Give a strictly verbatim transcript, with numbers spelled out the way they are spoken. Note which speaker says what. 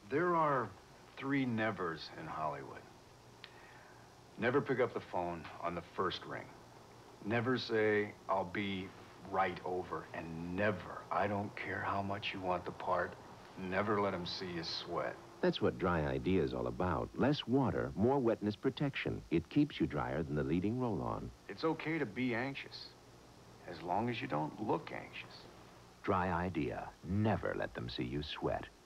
Speaker 1: There are three nevers in Hollywood. Never pick up the phone on the first ring. Never say, I'll be right over. And never, I don't care how much you want the part, never let them see you sweat.
Speaker 2: That's what Dry Idea is all about. Less water, more wetness protection. It keeps you drier than the leading roll-on.
Speaker 1: It's okay to be anxious, as long as you don't look anxious.
Speaker 2: Dry Idea. Never let them see you sweat.